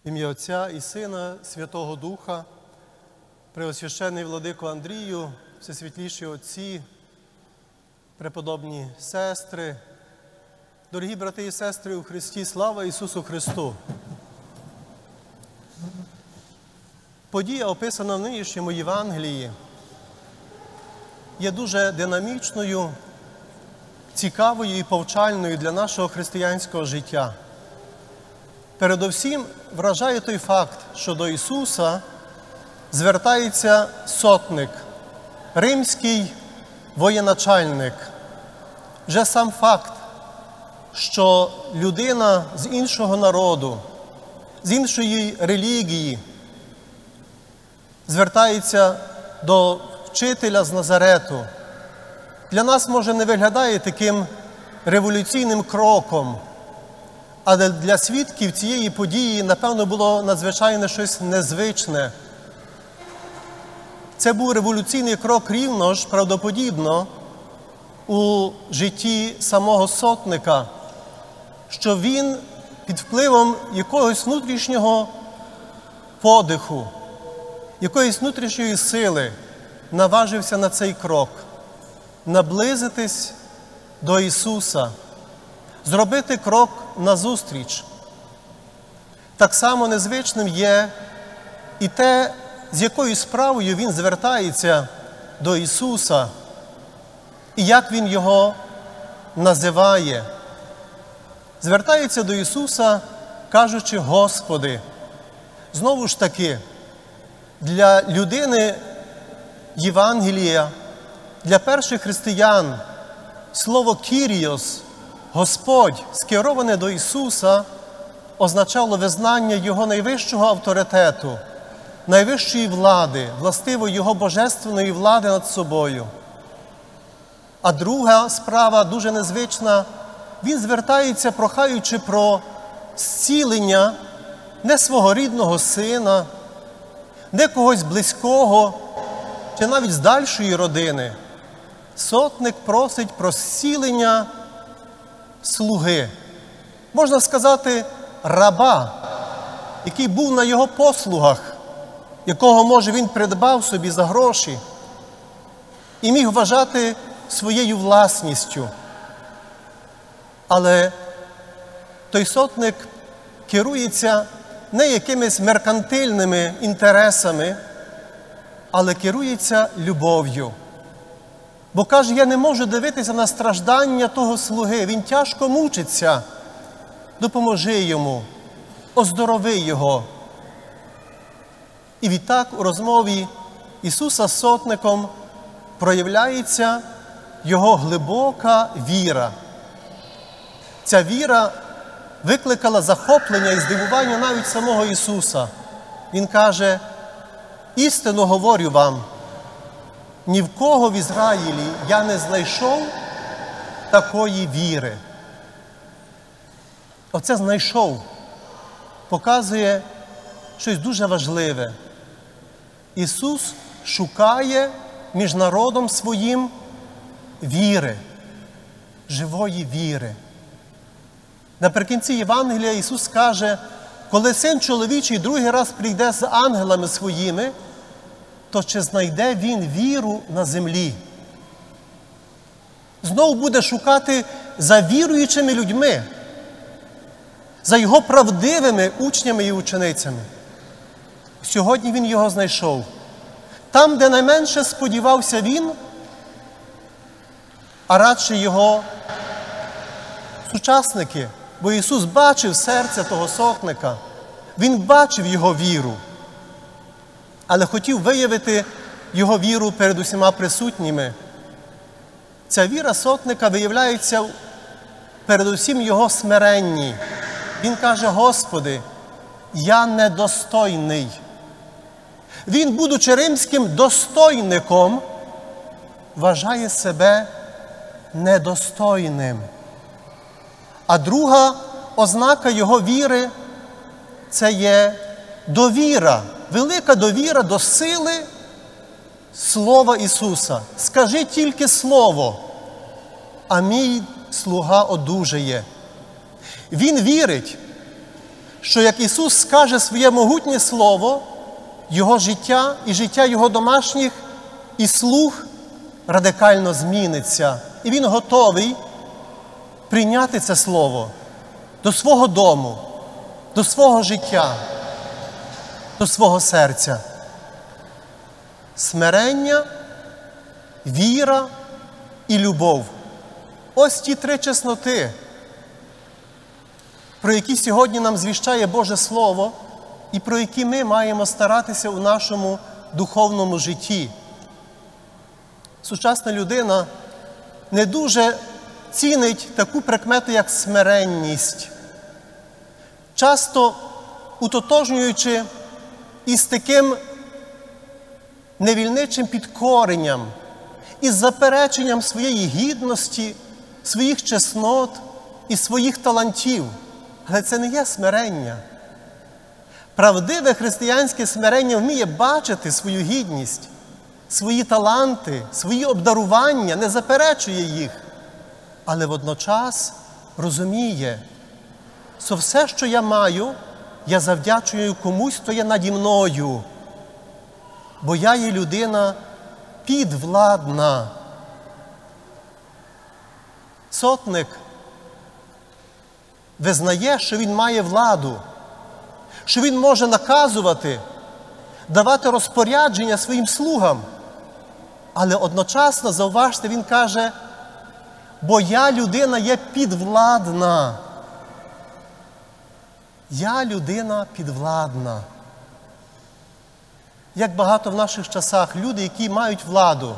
В ім'я Отця і Сина, Святого Духа, Преосвященний владико Андрію, всесвітліші отці, преподобні сестри, дорогі брати і сестри у Христі, слава Ісусу Христу! Подія, описана в нинішньому Євангелії, є дуже динамічною, цікавою і повчальною для нашого християнського життя. Передовсім вражає той факт, що до Ісуса звертається сотник, римський воєначальник. Вже сам факт, що людина з іншого народу, з іншої релігії звертається до вчителя з Назарету, для нас, може, не виглядає таким революційним кроком, але для свідків цієї події, напевно, було надзвичайно щось незвичне. Це був революційний крок рівно ж, правдоподібно, у житті самого сотника, що він під впливом якогось внутрішнього подиху, якоїсь внутрішньої сили наважився на цей крок – наблизитись до Ісуса, зробити крок назустріч. Так само незвичним є і те, з якою справою він звертається до Ісуса, і як він його називає. Звертається до Ісуса, кажучи «Господи». Знову ж таки, для людини Євангелія, для перших християн, слово «Кіріос», Господь, скероване до Ісуса, означало визнання Його найвищого авторитету, найвищої влади, властивої Його божественної влади над собою. А друга справа, дуже незвична, він звертається, прохаючи про зцілення не свого рідного сина, не когось близького, чи навіть з дальшої родини. Сотник просить про зцілення слуги, можна сказати, раба, який був на його послугах, якого, може, він придбав собі за гроші і міг вважати своєю власністю. Але той сотник керується не якимись меркантильними інтересами, але керується любов'ю. Бо каже, я не можу дивитися на страждання того слуги, він тяжко мучиться. Допоможи йому, оздорови його. І відтак у розмові Ісуса з сотником проявляється його глибока віра. Ця віра викликала захоплення і здивування навіть самого Ісуса. Він каже, істинно говорю вам, ні в кого в Ізраїлі я не знайшов такої віри. Оце «знайшов» показує щось дуже важливе. Ісус шукає між народом своїм віри, живої віри. Наприкінці Євангелія Ісус каже, коли Син чоловічий другий раз прийде з ангелами своїми, то чи знайде Він віру на землі? Знову буде шукати за віруючими людьми, за Його правдивими учнями і ученицями. Сьогодні Він його знайшов. Там, де найменше сподівався Він, а радше Його сучасники, бо Ісус бачив серце того сотника, Він бачив його віру, але хотів виявити його віру перед усіма присутніми. Ця віра сотника виявляється передусім його смиренні. Він каже, Господи, я недостойний. Він, будучи римським достойником, вважає себе недостойним. А друга ознака його віри – це є довіра, велика довіра до сили Слова Ісуса. Скажи тільки Слово, а мій слуга одужає. Він вірить, що як Ісус скаже своє могутнє Слово, Його життя і життя Його домашніх і слуг радикально зміниться. І Він готовий прийняти це Слово до свого дому, до свого життя, до свого серця. Смирення, віра і любов. Ось ті три чесноти, про які сьогодні нам звіщає Боже Слово і про які ми маємо старатися у нашому духовному житті. Сучасна людина не дуже цінить таку прикмету, як смиренність, часто утотожнюючи із таким невільничим підкоренням, із запереченням своєї гідності, своїх чеснот і своїх талантів. Але це не є смирення. Правдиве християнське смирення вміє бачити свою гідність, свої таланти, свої обдарування, не заперечує їх, але водночас розуміє, що все, що я маю, я завдячую комусь, хто є наді мною, бо я є людина підвладна. Сотник визнає, що він має владу, що він може наказувати, давати розпорядження своїм слугам. Але одночасно, зауважте, він каже, бо я людина є підвладна. Я людина підвладна. Як багато в наших часах люди, які мають владу,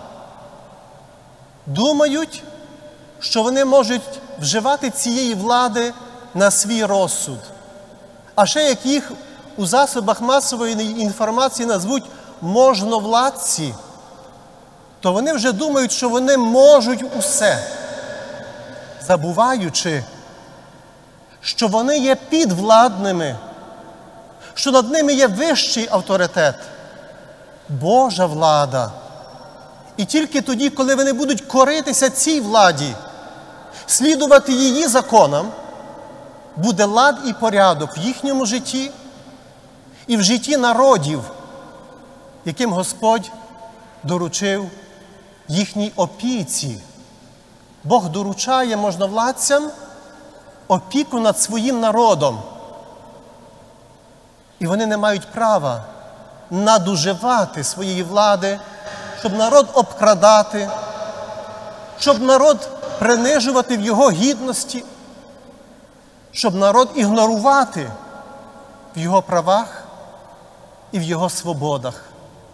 думають, що вони можуть вживати цієї влади на свій розсуд. А ще як їх у засобах масової інформації назвуть можновладці, то вони вже думають, що вони можуть усе, забуваючи, що вони є підвладними, що над ними є вищий авторитет – Божа влада. І тільки тоді, коли вони будуть коритися цій владі, слідувати її законам, буде лад і порядок в їхньому житті і в житті народів, яким Господь доручив їхній опіці. Бог доручає можновладцям опіку над своїм народом. І вони не мають права надуживати своєї влади, щоб народ обкрадати, щоб народ принижувати в його гідності, щоб народ ігнорувати в його правах і в його свободах.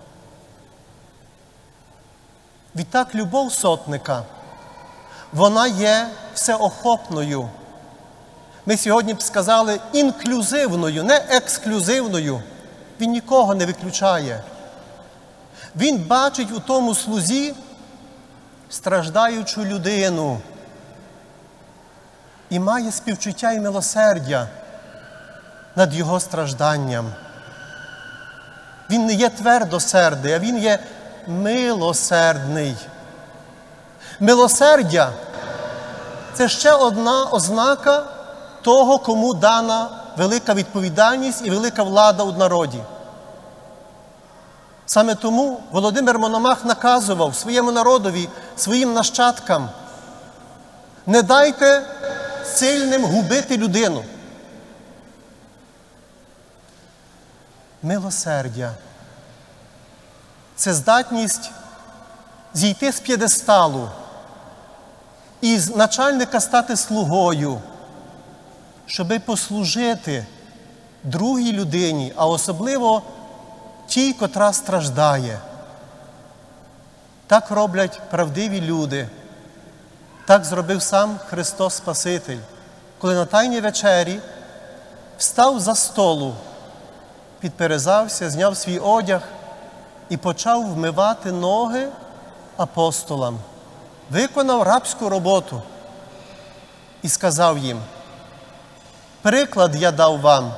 Відтак, любов сотника, вона є всеохопною. Ми сьогодні б сказали інклюзивною, не ексклюзивною. Він нікого не виключає. Він бачить у тому слузі страждаючу людину і має співчуття і милосердя над його стражданням. Він не є твердосердий, а він є милосердний. Милосердя – це ще одна ознака того, кому дана велика відповідальність і велика влада у народі. Саме тому Володимир Мономах наказував своєму народові, своїм нащадкам: не дайте сильним губити людину. Милосердя – це здатність зійти з п'єдесталу і з начальника стати слугою, щоби послужити другій людині, а особливо тій, котра страждає. Так роблять правдиві люди. Так зробив сам Христос Спаситель, коли на Тайній вечері встав за столу, підперезався, зняв свій одяг і почав вмивати ноги апостолам. Виконав рабську роботу і сказав їм: приклад я дав вам,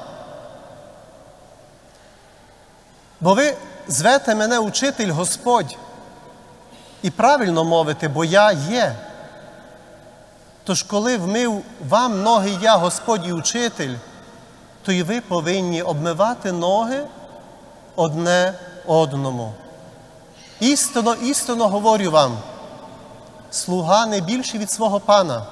бо ви звете мене учитель Господь, і правильно мовите, бо я є. Тож коли вмив вам ноги я, Господь і учитель, то і ви повинні обмивати ноги одне одному. Істинно, істинно говорю вам, слуга не більший від свого пана,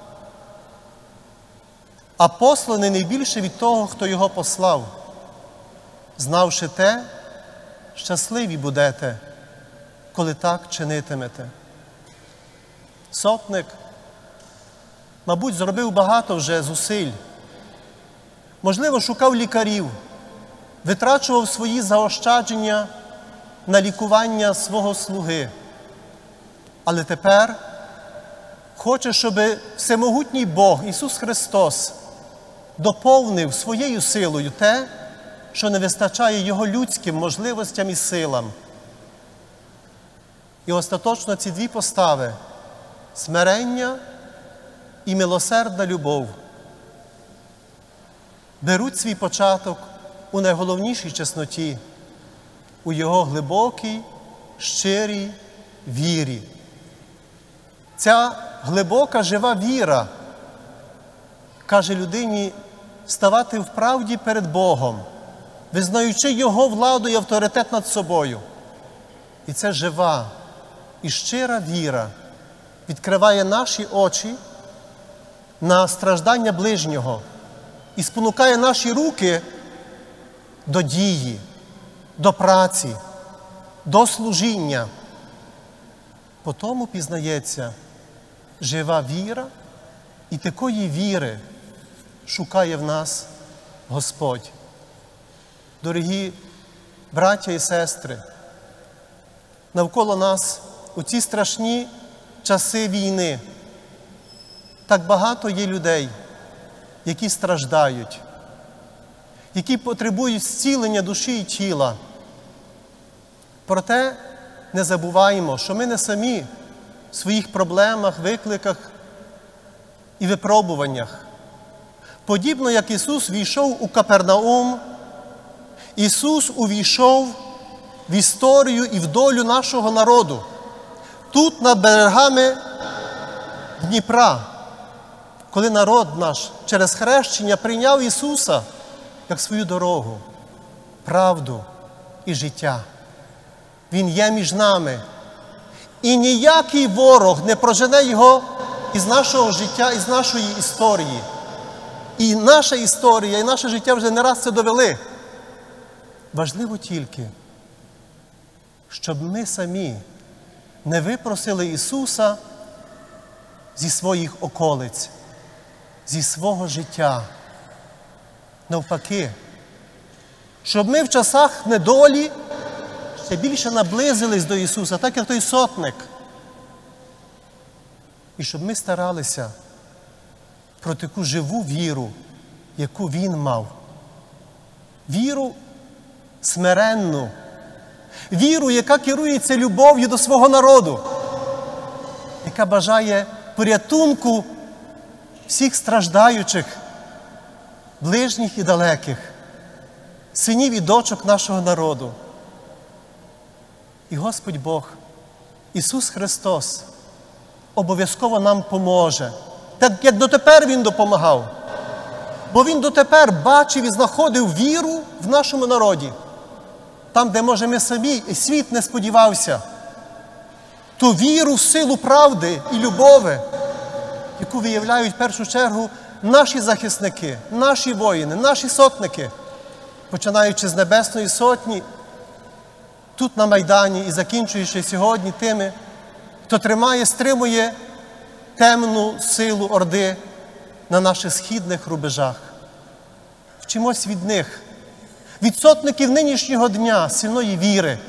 а посланий не більше від того, хто його послав. Знавши те, щасливі будете, коли так чинитимете. Сотник, мабуть, зробив багато вже зусиль. Можливо, шукав лікарів, витрачував свої заощадження на лікування свого слуги. Але тепер хоче, щоб всемогутній Бог, Ісус Христос, доповнив своєю силою те, що не вистачає Його людським можливостям і силам. І остаточно ці дві постави – смирення і милосердна любов – беруть свій початок у найголовнішій чесноті, у Його глибокій, щирій вірі. Ця глибока, жива віра каже людині ставати в правді перед Богом, визнаючи Його владу і авторитет над собою. І ця жива і щира віра відкриває наші очі на страждання ближнього і спонукає наші руки до дії, до праці, до служіння. По тому пізнається жива віра, і такої віри шукає в нас Господь. Дорогі браття і сестри, навколо нас у ці страшні часи війни так багато є людей, які страждають, які потребують зцілення душі і тіла. Проте не забуваємо, що ми не самі в своїх проблемах, викликах і випробуваннях. Подібно як Ісус війшов у Капернаум, Ісус увійшов в історію і в долю нашого народу. Тут, над берегами Дніпра, коли народ наш через хрещення прийняв Ісуса як свою дорогу, правду і життя. Він є між нами. І ніякий ворог не прожене Його із нашого життя, із нашої історії. І наша історія, і наше життя вже не раз це довели. Важливо тільки, щоб ми самі не випросили Ісуса зі своїх околиць, зі свого життя. Навпаки, щоб ми в часах недолі ще більше наблизились до Ісуса, так як той сотник. І щоб ми старалися про таку живу віру, яку Він мав. Віру смиренну. Віру, яка керується любов'ю до свого народу. Яка бажає порятунку всіх страждаючих, ближніх і далеких, синів і дочок нашого народу. І Господь Бог, Ісус Христос, обов'язково нам поможе. Так, як дотепер Він допомагав. Бо Він дотепер бачив і знаходив віру в нашому народі. Там, де, може, ми самі, і світ не сподівався. Ту віру в силу правди і любові, яку виявляють в першу чергу наші захисники, наші воїни, наші сотники, починаючи з Небесної Сотні, тут на Майдані і закінчуючи сьогодні тими, хто тримає, стримує темну силу Орди на наших східних рубежах. Вчимось від них, від сотників нинішнього дня, сильної віри.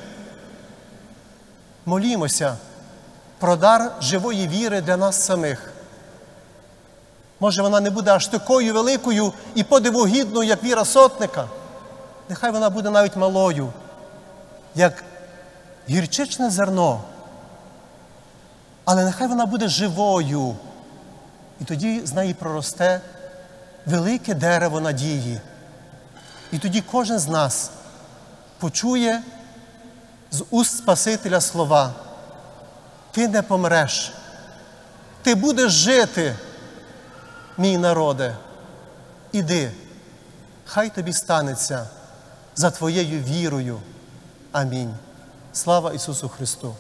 Молімося про дар живої віри для нас самих. Може, вона не буде аж такою великою і подивогідною, як віра сотника. Нехай вона буде навіть малою, як гірчичне зерно. Але нехай вона буде живою. І тоді з неї проросте велике дерево надії. І тоді кожен з нас почує з уст Спасителя слова: «Ти не помреш, ти будеш жити, мій народе. Іди, Хай тобі станеться за твоєю вірою. Амінь. Слава Ісусу Христу!